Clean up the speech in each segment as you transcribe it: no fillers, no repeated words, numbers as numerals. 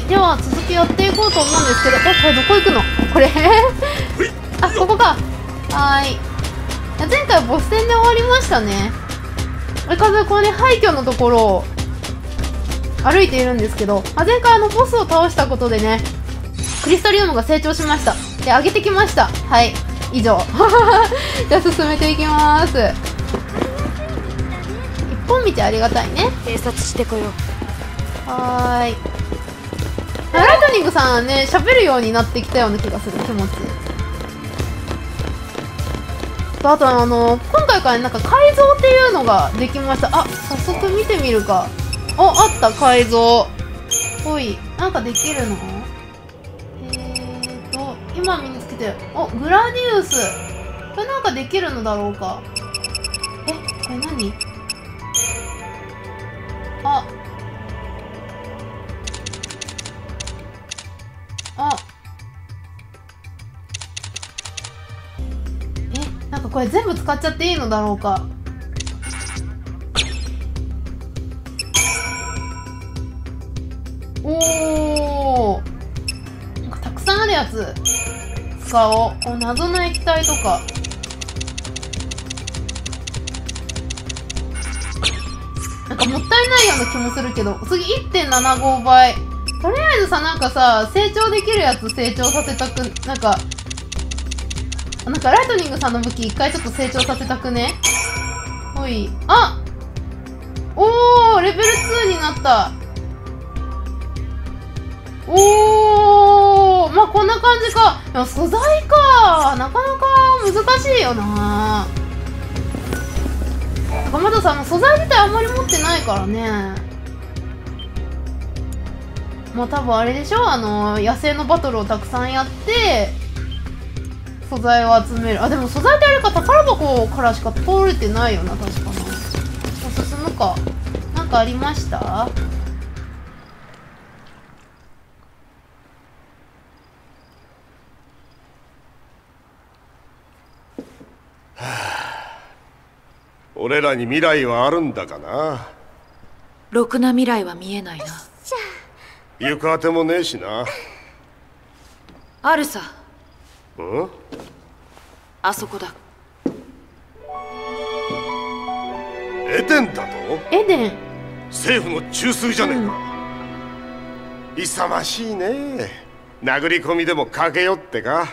では続きやっていこうと思うんですけど、これどこ行くのこれあ、ここか。はーい。前回ボス戦で終わりましたね。風これ廃墟のところを歩いているんですけど、前回ボスを倒したことでね、クリスタリウムが成長しました。で、上げてきました。はい、以上じゃあ進めていきます。一本道ありがたいね。 偵察してこよう。 はーい。ライトニングさんね、喋るようになってきたような気がする。気持ちと、あと今回からなんか改造っていうのができました。あ、早速見てみるか。あった改造。ほい、なんかできるの？今身につけてる。グラディウス。これなんかできるのだろうか。これ何？なんかこれ全部使っちゃっていいのだろうか。なんかたくさんあるやつ使おう。謎の液体とか。なんかもったいないような気もするけど、次 1.75 倍。とりあえずさ、なんかさ、成長できるやつ成長させたく、なんかライトニングさんの武器一回ちょっと成長させたくね。ほい。レベル2になった。まあこんな感じか。でも素材か。なかなか難しいよな。高俣さんも素材自体あんまり持ってないからね。まあ多分あれでしょ、野生のバトルをたくさんやって素材を集める。でも素材ってあれか、宝箱からしか通れてないよな、確かな。進むか。なんかありました？ 俺らに未来はあるんだかな。 ろくな未来は見えないな。 行く当てもねえしな。 あるさ。あそこだ。 エデンだと？ エデン？ 政府の中枢じゃねえか。勇ましいね。殴り込みでもかけよってか。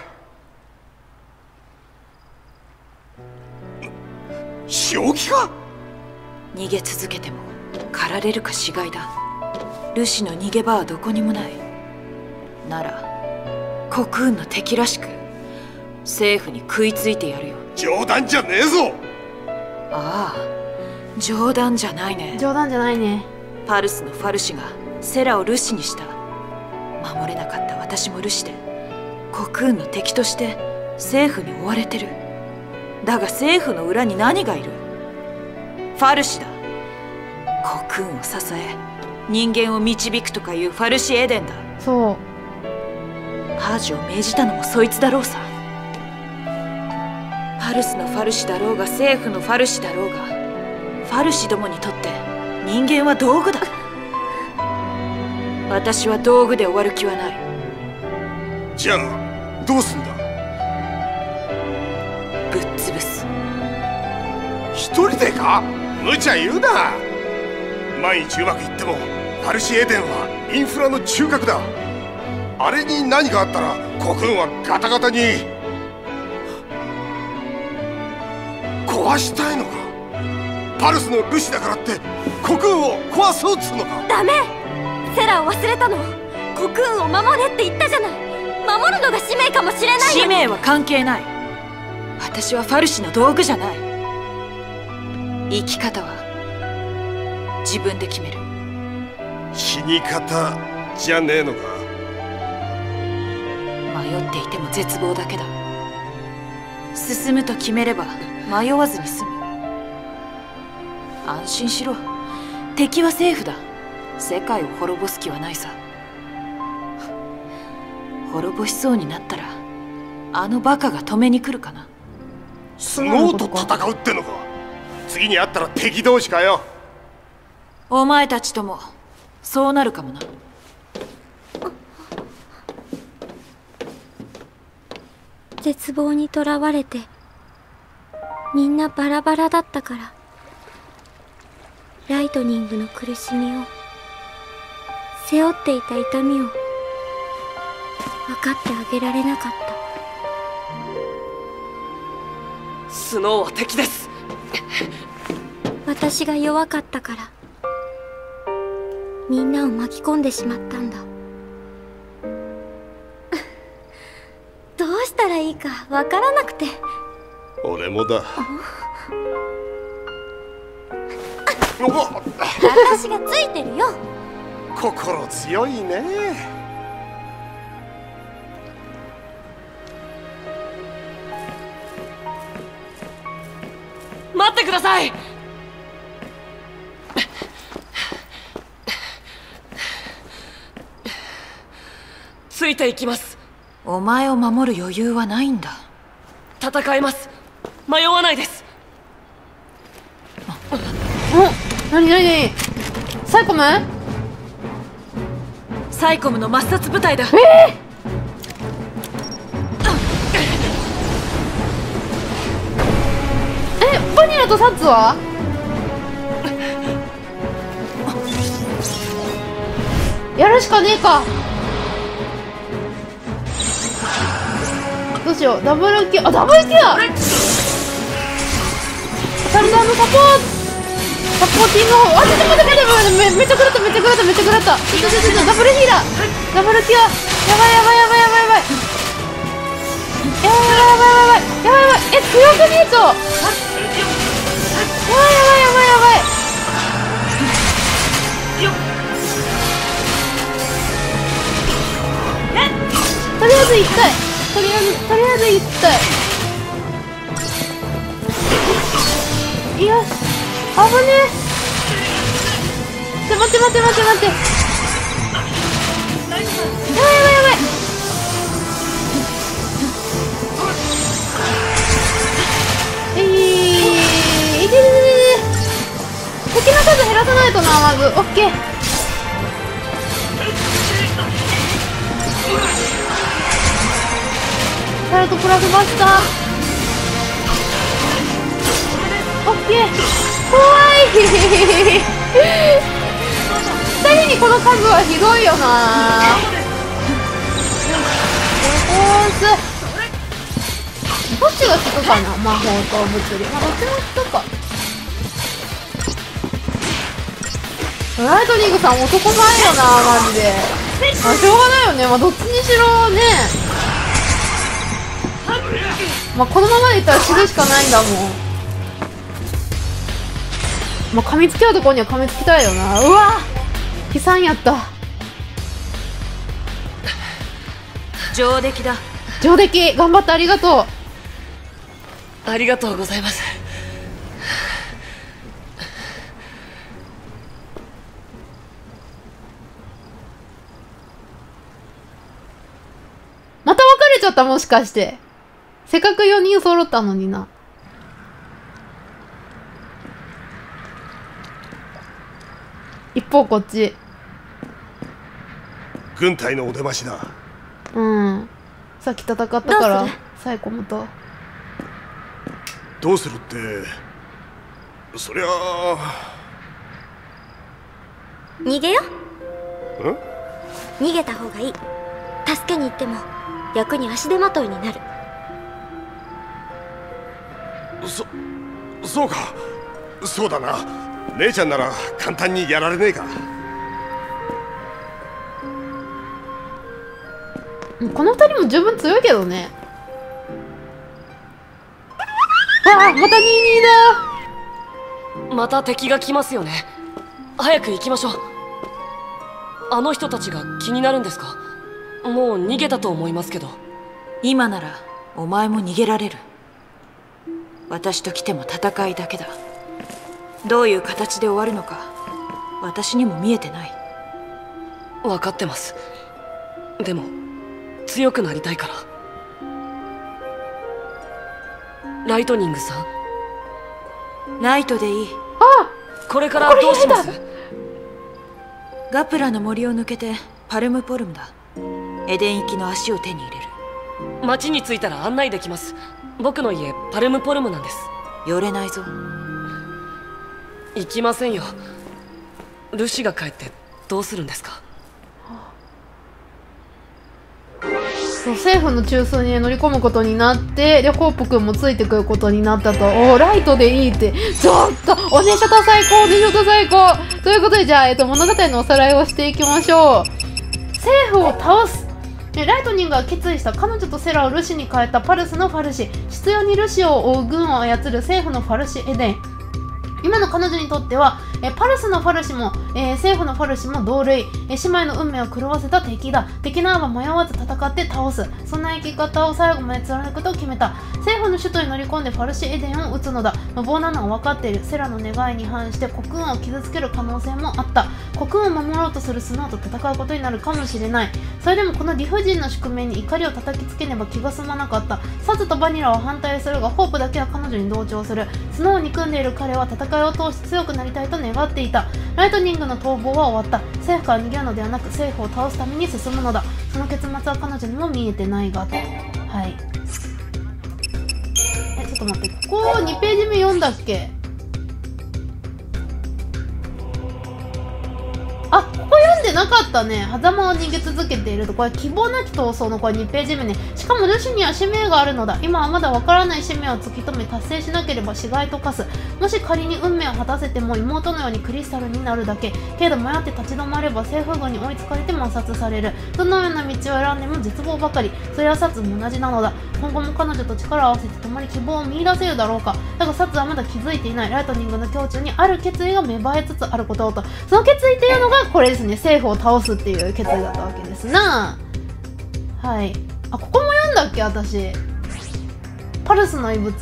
正気か？ 逃げ続けても狩られるか死骸だ。ルシの逃げ場はどこにもない。ならコクーンの敵らしく政府に食いついてやるよ。 冗談じゃねえぞ。 ああ、冗談じゃないね。 冗談じゃないね。 パルスのファルシがセラをルシにした。守れなかった私もルシでコクーンの敵として政府に追われてる。だが政府の裏に何がいる？ファルシだ。コクーンを支え人間を導くとかいうファルシエデンだ。 そう。 パージを命じたのもそいつだろうさ。パルスのファルシだろうが政府のファルシだろうが、ファルシどもにとって人間は道具だ。私は道具で終わる気はない。 じゃあどうすんだ？ ぶっ潰す。 一人でか？無茶言うな。万一うまくいってもファルシエデンはインフラの中核だ。あれに何かあったらコクーンはガタガタに。壊したいのか？パルスのルシだからってコクーンを壊そうっつうのか？ ダメ。セラを忘れたの？コクーンを守れって言ったじゃない。守るのが使命かもしれない。 使命は関係ない。私はファルシの道具じゃない。生き方は自分で決める。 死に方じゃねえのか？ 迷っていても絶望だけだ。進むと決めれば迷わずに済む。安心しろ。敵は政府だ。世界を滅ぼす気はないさ。滅ぼしそうになったらあのバカが止めに来るかな。 スノーと戦うってのか？次に会ったら敵同士かよ。 お前たちともそうなるかもな。 絶望にとらわれてみんなバラバラだったから、ライトニングの苦しみを、背負っていた痛みを分かってあげられなかった。 スノーは敵です。 私が弱かったからみんなを巻き込んでしまったんだ。どうしたらいいか分からなくて。 俺もだ。 私がついてるよ。 心強いね。 待ってください。ついていきます。 お前を守る余裕はないんだ。 戦えます。迷わないです。 なになになに、サイコム？ サイコムの抹殺部隊だ。 バニラとサッツは？やるしかねえか。どうしよう。ダブルキュア、ダブルキュア。サルダーのサポーティング方。待って、めっちゃ食らった。ダブルヒーラー、ダブルキュア。やばい。強くねえと。やばい。とりあえず行きたい。よし、危ねえ。待って。やばい。敵の数減らさないとな、まず。オッケー。タルトプラスバスター。オッケー。怖い。2人にこの数はひどいよな。どっちが効くかな、魔法と物理。どっちも効くか。ライトニングさん男前よな、マジで。しょうがないよね。どっちにしろね。このままでいったら死ぬしかないんだもん。噛みつけるところには噛みつきたいよな。うわ、悲惨やった。 上出来だ。 上出来、頑張ってありがとう。 ありがとうございます。 また別れちゃった、もしかして。せっかく4人揃ったのにな。一方こっち。 軍隊のお出ましだ。 さっき戦ったからサイコムと。 どうするって、そりゃあ逃げよ。逃げた方がいい。助けに行っても役に足手まといになる。 そうか。そうだな。姉ちゃんなら簡単にやられねえか。 この2人も十分強いけどね。また22だ。 また敵が来ますよね。早く行きましょう。あの人たちが気になるんですか？もう逃げたと思いますけど。 今ならお前も逃げられる。私と来ても戦いだけだ。どういう形で終わるのか私にも見えてない。 分かってます。でも強くなりたいから。ライトニングさん。 ナイトでいい。 これからどうします？ ガプラの森を抜けてパルムポルムだ。エデン行きの足を手に入れる。 町に着いたら案内できます。僕の家パルムポルムなんです。 寄れないぞ。 行きませんよ。ルシが帰ってどうするんですか？ そう政府の中枢に乗り込むことになって、でホープ君もついてくることになったと。おー、ライトでいいって。ちょっとおねしょと最高、おねしょと最高ということで、じゃあ、物語のおさらいをしていきましょう。政府を倒す。ライトニングが決意した。彼女とセラをルシに変えたパルスのファルシ。執拗にルシを追う軍を操る政府のファルシエデン。今の彼女にとってはパルスのファルシも、政府のファルシも同類、姉妹の運命を狂わせた敵だ。敵ならば迷わず戦って倒す。そんな生き方を最後まで貫くと決めた。政府の首都に乗り込んでファルシエデンを撃つのだ。無謀なのは分かっている。セラの願いに反して国運を傷つける可能性もあった。国運を守ろうとするスノーと戦うことになるかもしれない。それでもこの理不尽な宿命に怒りを叩きつけねば気が済まなかった。サズとバニラは反対するが、ホープだけは彼女に同調する。スノーを憎んでいる彼は戦いを通して強くなりたいと願っていた。ライトニングの逃亡は終わった。政府から逃げるのではなく、政府を倒すために進むのだ。その結末は彼女にも見えてないがと。はい。ちょっと待って、ここ2ページ目読んだっけ？あ、ここ読んでなかったね。狭間を逃げ続けていると。これ希望なき闘争のこれ2ページ目ね。しかもルシには使命があるのだ。今はまだわからない使命を突き止め達成しなければ死骸と化す。もし仮に運命を果たせても妹のようにクリスタルになるだけ。けれど迷って立ち止まれば政府軍に追いつかれて抹殺される。どのような道を選んでも絶望ばかり。それはサツも同じなのだ。今後も彼女と力を合わせて共に希望を見出せるだろうか。だがサツはまだ気づいていない。ライトニングの胸中にある決意が芽生えつつあることをと。その決意っていうのがこれですね。政府を倒すっていう決意だったわけですな。はい。あ、ここも読んだっけ私。パルスの遺物。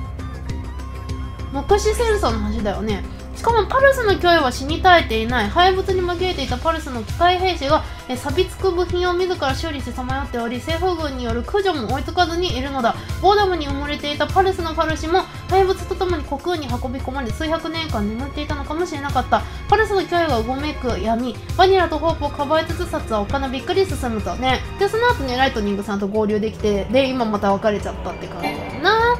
目視戦争の話だよね。しかもパルスの脅威は死に絶えていない。廃物に紛れていたパルスの機械兵士が錆びつく部品を自ら修理してさまよっており、政府軍による駆除も追いつかずにいるのだ。ボーダムに埋もれていたパルスのファルシも廃物とともに国空に運び込まれ数百年間眠っていたのかもしれなかった。パルスの脅威がうごめく闇、バニラとホープをかばいつつサツはおかなびっくり進むとね。でその後ねライトニングさんと合流できて、で今また別れちゃったって感じだな。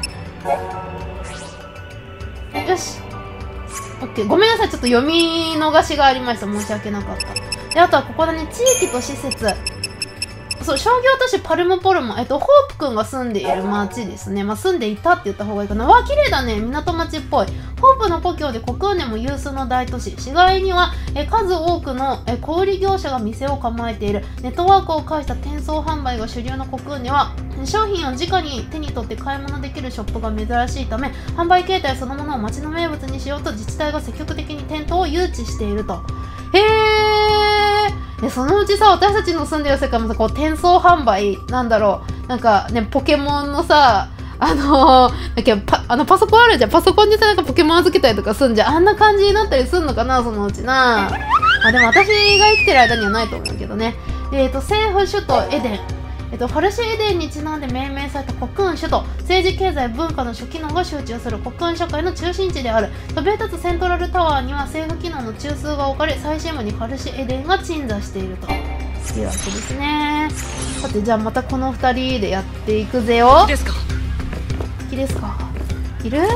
よしオッケー、ごめんなさい、ちょっと読み逃しがありました。申し訳なかった。で、あとはここだね、地域と施設。そう、商業都市パルムポルム、ホープくんが住んでいる町ですね。まあ、住んでいたって言った方がいいかな。わあ、綺麗だね。港町っぽい。ホープの故郷で国運でも有数の大都市。市街には数多くの小売業者が店を構えている。ネットワークを介した転送販売が主流の国運では、商品を直に手に取って買い物できるショップが珍しいため、販売形態そのものを街の名物にしようと自治体が積極的に店頭を誘致していると。へー。でそのうちさ、私たちの住んでる世界もさ、こう転送販売なんだろう、なんかね、ポケモンのさ、だけどパソコンあるじゃん。パソコンにさ、なんかポケモン預けたりとかすんじゃん。あんな感じになったりすんのかな、そのうちな。あ、でも私が生きてる間にはないと思うけどね。政府首都エデン。ファルシエデンにちなんで命名された国運首都、政治経済文化の諸機能が集中する国運社会の中心地である。そびえ立つセントラルタワーには政府機能の中枢が置かれ、最深部にファルシエデンが鎮座しているというわけですね。さて、じゃあまたこの2人でやっていくぜよ。 いいですか？ いいですか？いる？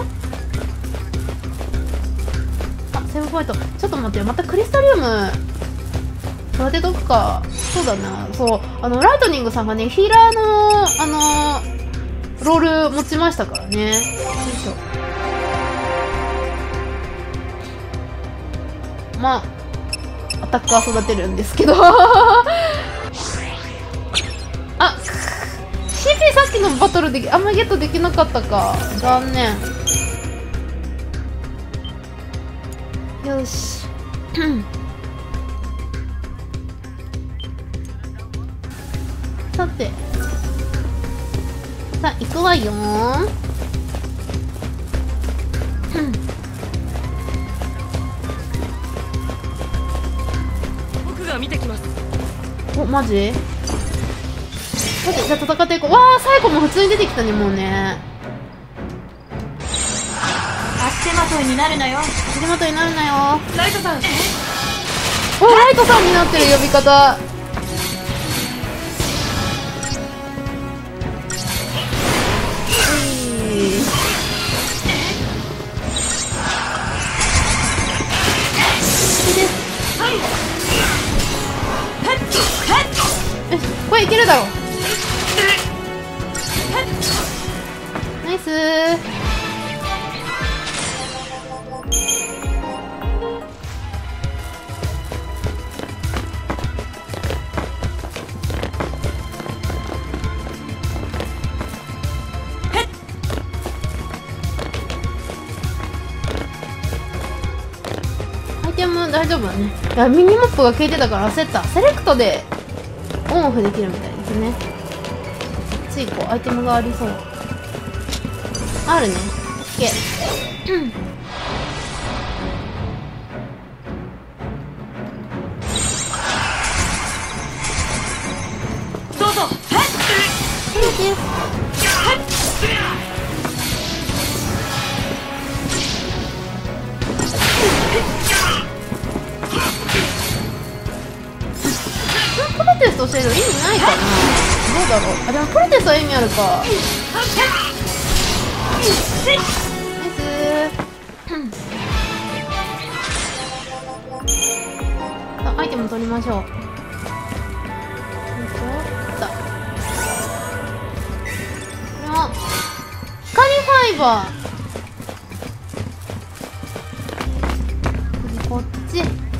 あ、セーブポイント。ちょっと待ってよ、またクリスタリウム育てとくか。そうだな。そう、ライトニングさんがね、ヒーラーの、ロール持ちましたからね。よいしょ。まあ、アタックは育てるんですけど。あ、CP さっきのバトルであんまりゲットできなかったか。残念。よし。さて、さあ行くわよー。 僕が見てきます。 お、マジ？さて、じゃあ戦っていこう。わあ、サイコも普通に出てきたね、もうね。 足手まといになるなよ。 足手まといになるなよ。 ライトさん。 お、ライトさんになってる呼び方。 るだろ。ナイスー。アイテム大丈夫だね。いや、ミニマップが消えてたから焦った。セレクトでオンオフできるみたいですね。ついこうアイテムがありそう。あるね。け。 どうぞ。 そうです。プロテストしてる意味ないかな。どうだろう。あ、でもプロテストは意味あるか。ナイスー。アイテム取りましょう。これは光ファイバー。こっち。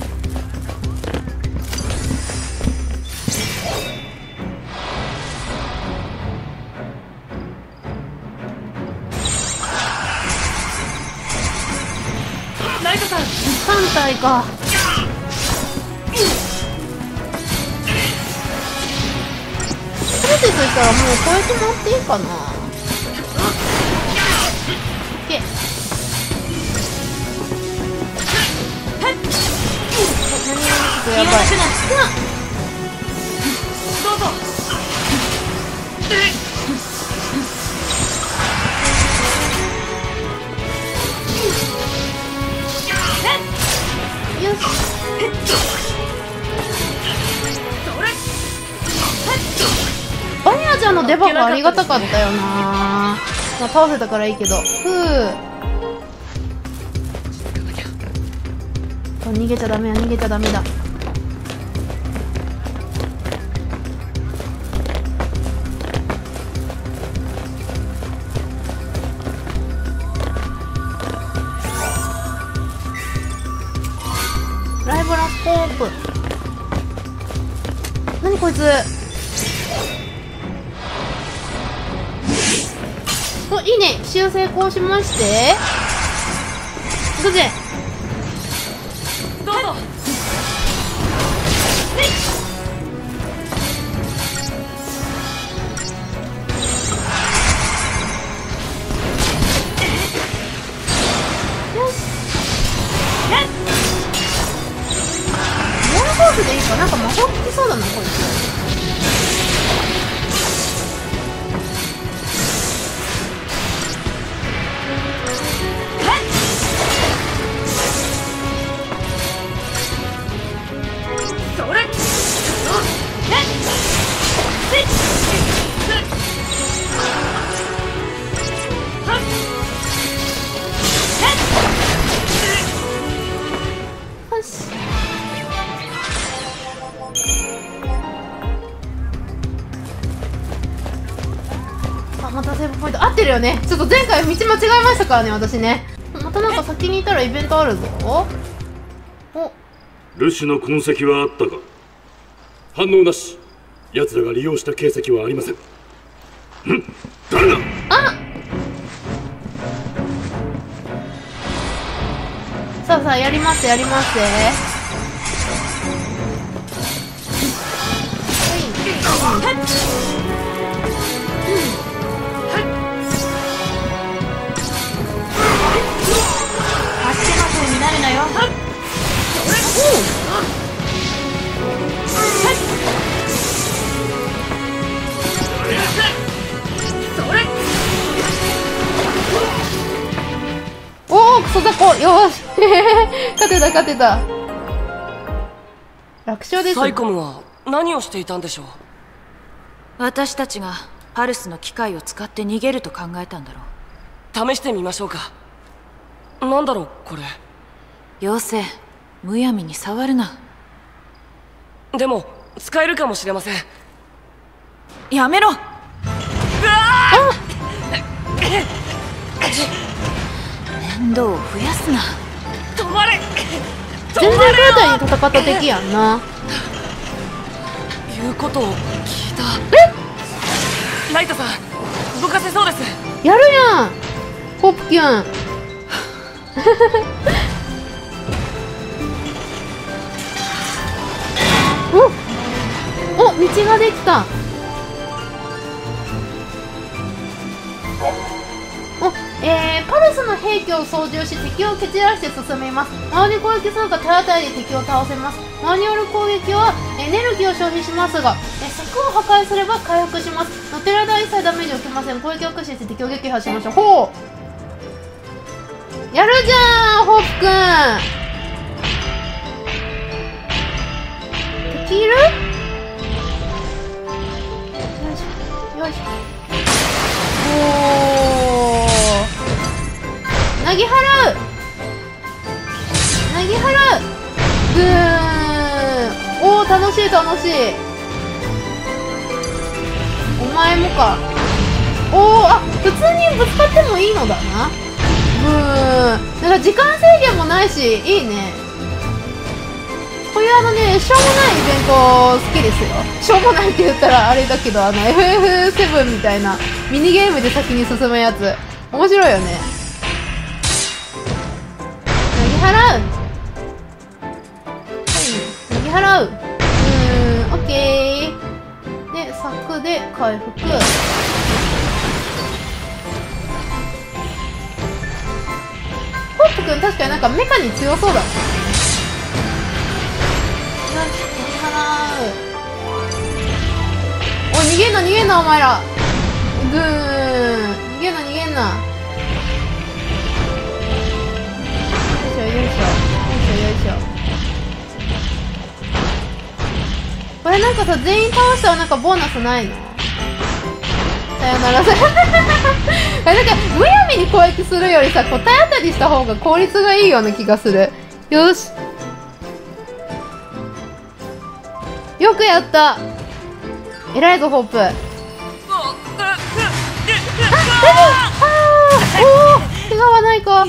ライトさん。 3体か。プロテストしたらもう超えてもらっていいかな。いけ。何がちょっとやばい。 どうぞ。 よし。バニラちゃんの出番がありがたかったよな。まあ、倒せたからいいけど。逃げちゃダメや、逃げちゃダメだ。ライブラスコープ。何こいつ。お、いいね。奇襲成功しまして。行くぜ。 どうぞ。 モアフォースでいいか。なんか魔法効きそうだな、こいつ。よし。あ、またセーブポイント合ってるよね。ちょっと前回道間違えましたからね、私ね。またなんか先にいたらイベントあるぞ。お、 ルシの痕跡はあったか。反応なし。奴らが利用した形跡はありません。誰だ。 あ、さあさあ、やりますやります足手まといになるなよ。 おお、クソ雑魚。よし勝てた勝てた。楽勝です。 サイコムは何をしていたんでしょう。 私たちがパルスの機械を使って逃げると考えたんだろう。 試してみましょうか。なんだろうこれ。 妖精、むやみに触るな。 でも使えるかもしれません。 やめろ。面倒を増やすな。 止まれ。 全然空体に戦った敵やんな。 言うことを聞いた。ライトさん動かせそうです。 やるやんホップキュン。お、道ができた。パルスの兵器を操縦し敵を蹴散らして進みます。周りに攻撃するか手当たりで敵を倒せます。周りによる攻撃はエネルギーを消費しますが、柵を破壊すれば回復します。乗ってる間は一切ダメージを受けません。攻撃を駆使して敵を撃破しましょう。ほう、やるじゃんホップくん。敵いる？よいしょよいしょ。おー、なぎ払うなぎ払う。グーン。おー、楽しい楽しい。お前もか。おー、あ、普通にぶつかってもいいのだな。ブーン。なんか時間制限もないしいいね。こういうしょうもないイベント好きですよ。しょうもないって言ったらあれだけど、FF7 みたいなミニゲームで先に進むやつ面白いよね。投げ払う。はい、投げ払う。オッケー。で、柵で回復。ホップくん確かになんかメカに強そうだもんね。お、逃げんな逃げんなお前ら。グーン。逃げんな逃げんな。よいしょよいしょよいしょよいしょ。これなんかさ、全員倒したらなんかボーナスないの？さよならさよなら。なんかむやみに攻撃するよりさ、こう体当たりした方が効率がいいような気がする。よし、よくやった。偉いぞホップ。あ、おお、怪我はないか。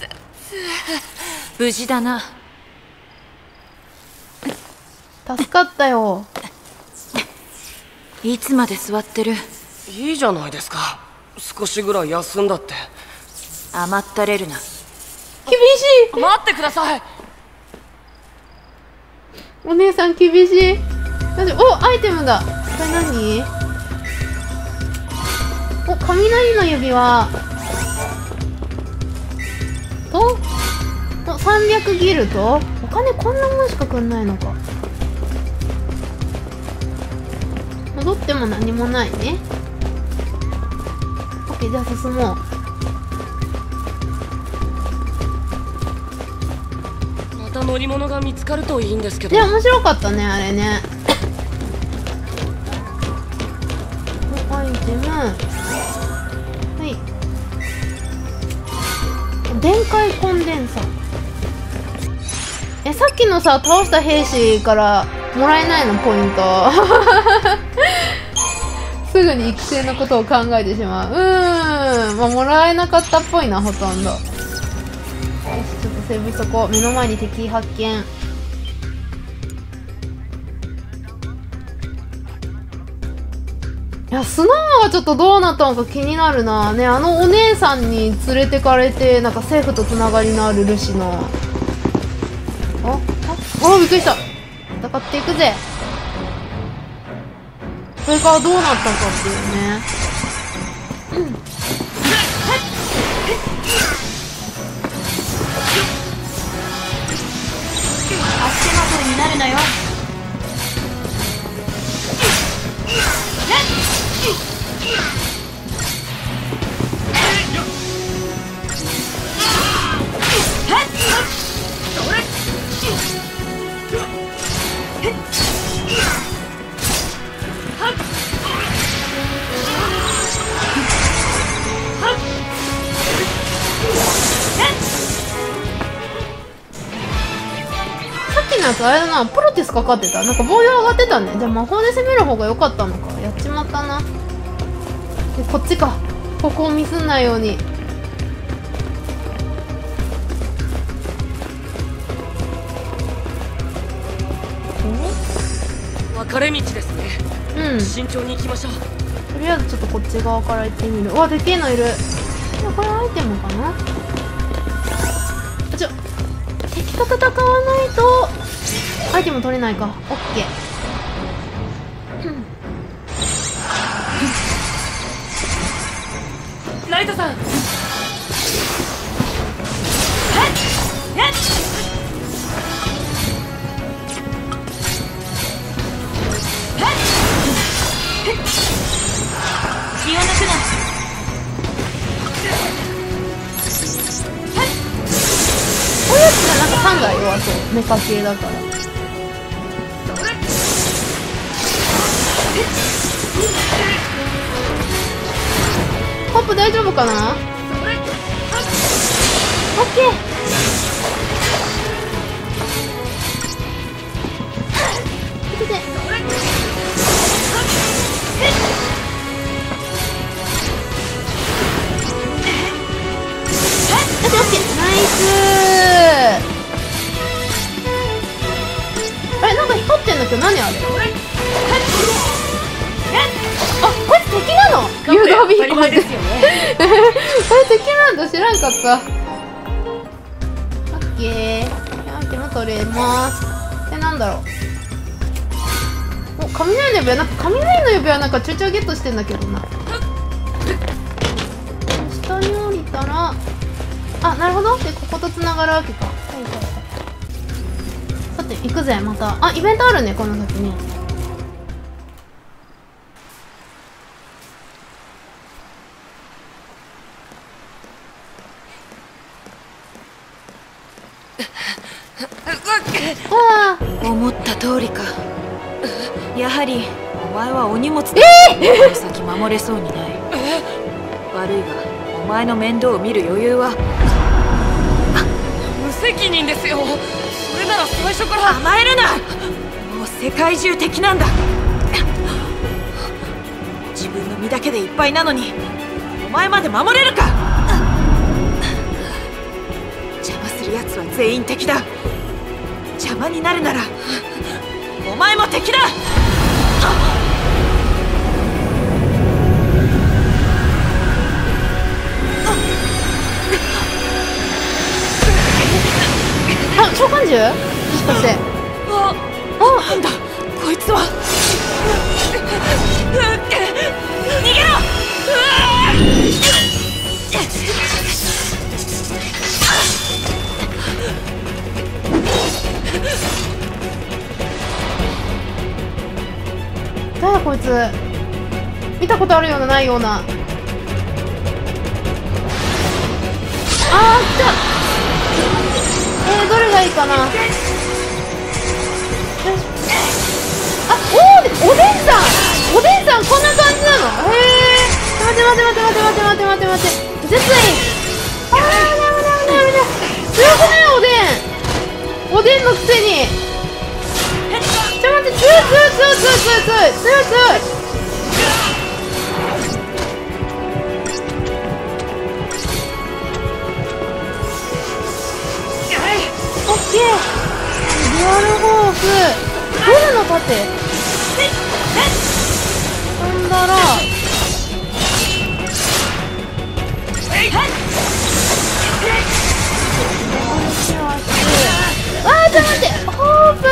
無事だな。 助かったよ。 いつまで座ってる？ いいじゃないですか、少しぐらい休んだって。 甘ったれるな。 厳しい。 待ってください。 お姉さん厳しい。お、アイテムだ。これ何？お、雷の指輪と300ギルとお金こんなもんしかくんないのか。戻っても何もないね。オッケー、じゃあ進もう。 また乗り物が見つかるといいんですけど。 いや、面白かったねあれね。アイテム、はい、電解コンデンサ。さっきのさ倒した兵士からもらえないのポイント。すぐに育成のことを考えてしまう。まあ、もらえなかったっぽいな、ほとんど。よし、ちょっとセーブしとこう。目の前に敵発見。いや、スノーはちょっとどうなったのか気になるな。ね、あのお姉さんに連れてかれて、なんか政府とつながりのあるルシの。あ、びっくりした。戦っていくぜ。それからどうなったかっていうね。 足元になるなよ。 さっきのやつあれだな、プロティスかかってた。なんか防御上がってたね。じゃあ魔法で攻める方が良かったのか。やっちまったな。でこっちか。ここをミスんないように。 分かれ道ですね。 うん。 慎重に行きましょう。 とりあえずちょっとこっち側から行ってみる。うわ、でけえのいる。これアイテムかな。敵と戦わないとアイテム取れないか。オッケー。ライトさん。 気を抜くな。 こういうやつがなんか3台弱そう。メカ系だから。ホップ大丈夫かな。オッケー。いけて。オッケー、ナイスー。あれ、なんか光ってんだけど、何あれ。あ、こいつ敵なの。誘導ビーコンですよね。これ敵なんだ、知らんかった。オッケー、アイテム取れます。なんだろう。お、雷の指輪、なんか雷の指輪なんかちょいちょいゲットしてんだけどな。下に降りたら、あ、なるほど。で、こことつながるわけか。はいはいはい。さて、行くぜ、また。あ、イベントあるね、この先ね。 ああ、思った通りか。やはりお前はお荷物だ。この先守れそうにない。悪いがお前の面倒を見る余裕は。 無責任ですよ。それなら最初から甘えるな。もう世界中敵なんだ。自分の身だけでいっぱいなのにお前まで守れるか。邪魔する奴は全員敵だ。邪魔になるならお前も敵だ。 あ、召喚獣？もしかして。 なんだこいつは。逃げろ。 誰だこいつ。見たことあるようなないような。あー、来た。どれがいいかな。あ、おでんさん、おでんさんこんな感じなの。へえ。待て待て待て待て待て待て待て待て。絶イン。あー、ダメダメダメダメ。強くないおでん。おでんのくせに。ちょ待って、強い強い強い強い強い強い強い強い。オッケー。デュアルホース。ゴルの盾。飛んだら。あー、ちょっと待って。ホープ。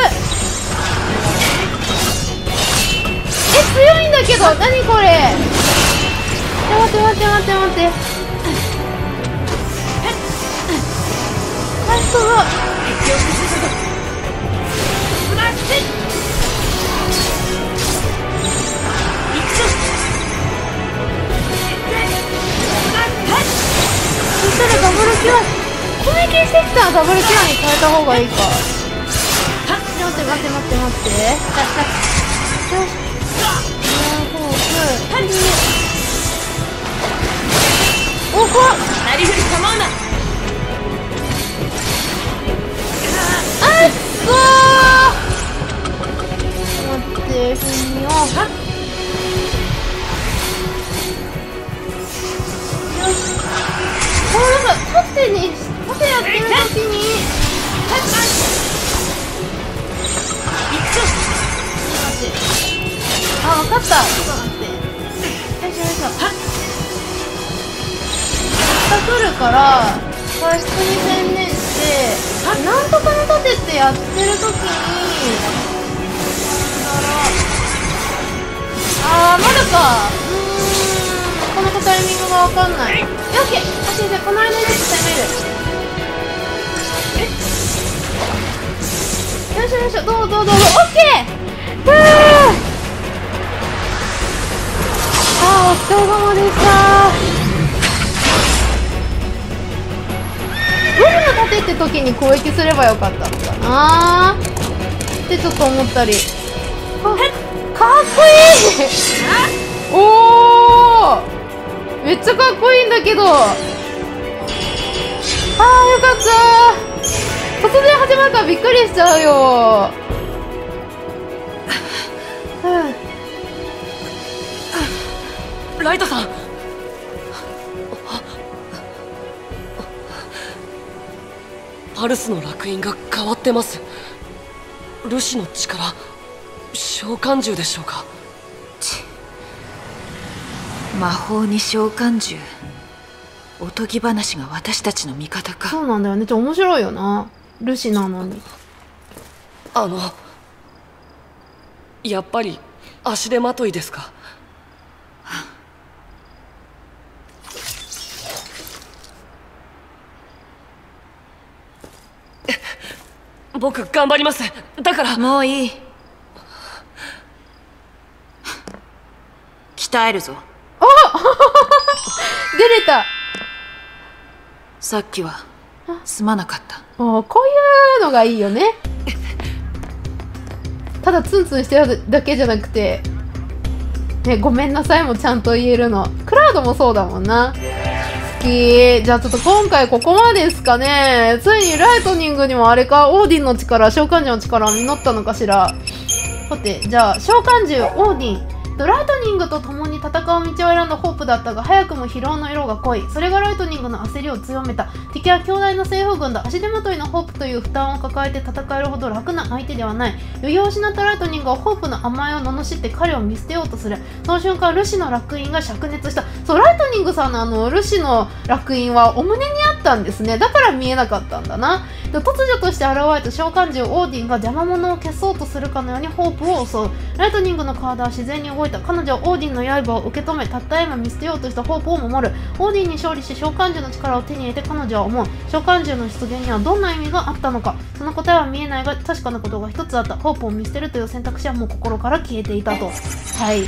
強いんだけど、何これ。待って待って待って待って。あ、すごい。そしたらダブルキュア攻撃してきたらダブルキュアに変えた方がいいか。待って待って待って待って。よし。お、怖っ。 なりふり構うな。 あっそー。 これなんか縦やってる時にあ、分かった。ちょっと待って。よいしょよいしょ。また来るから回室に専念してなんとかの盾ってやってる時にまだか。このタイミングが分かんない。オッケー。先生、この間にちょっと攻める。よいしょよいしょ。どうオッケー。お疲れ様でした。海の盾って時に攻撃すればよかったのかなってちょっと思ったり。かっこいいおー、めっちゃかっこいいんだけど。よかった。突然始まるからびっくりしちゃうよ。 ライトさん、パルスの烙印が変わってます。ルシの力、召喚獣でしょうか。 魔法に召喚獣。おとぎ話が私たちの味方か。 そうなんだよね。面白いよな、ルシなのに。 やっぱり足手まといですか。僕頑張ります。だからもういい。鍛えるぞ。 出れた。 さっきはすまなかった。 こういうのがいいよね。ただツンツンしてるだけじゃなくて、ね、ごめんなさいもちゃんと言えるの。クラウドもそうだもんな。好き。じゃあちょっと今回ここまでですかね。ついにライトニングにもあれか、オーディンの力、召喚獣の力を実ったのかしら。さて、じゃあ召喚獣オーディン。ライトニングと共に戦う道を選んだホープだったが、早くも疲労の色が濃い。それがライトニングの焦りを強めた。敵は強大な政府軍だ。足手まといのホープという負担を抱えて戦えるほど楽な相手ではない。余裕を失ったライトニングはホープの甘えを罵って彼を見捨てようとする。その瞬間、ルシの烙印が灼熱した。そう、ライトニングさんのルシの烙印はお胸にあったんですね。だから見えなかったんだな。突如として現れた召喚獣オーディンが邪魔者を消そうとするかのようにホープを襲う。ライトニングの体は自然に動いた。彼女はオーディンの刃を受け止め、たった今見捨てようとしたホープを守る。オーディンに勝利し召喚獣の力を手に入れて彼女は思う。召喚獣の出現にはどんな意味があったのか。その答えは見えないが確かなことが一つあった。ホープを見捨てるという選択肢はもう心から消えていたと。はい、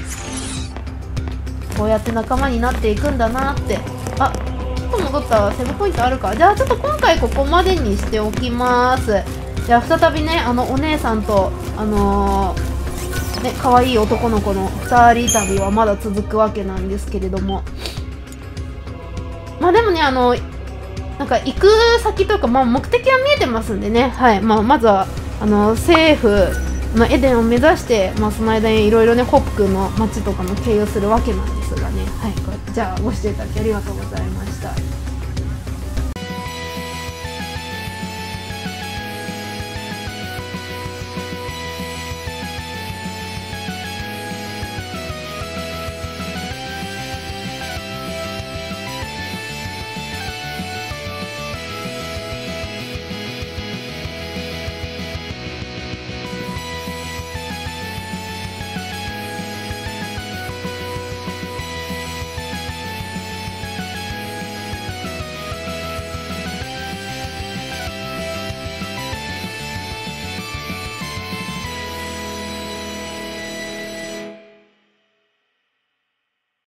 こうやって仲間になっていくんだなって。あ、ちょっと戻った。セーブポイントあるか。じゃあちょっと今回ここまでにしておきます。じゃあ再びね、お姉さんとね、可愛い男の子の2人旅はまだ続くわけなんですけれども、まあでもね、なんか行く先というか、目的は見えてますんでね、はい、まずは政府のエデンを目指して、その間にいろいろね、ホップ君の街とかも経由するわけなんですがね、はい、じゃあご視聴いただきありがとうございます。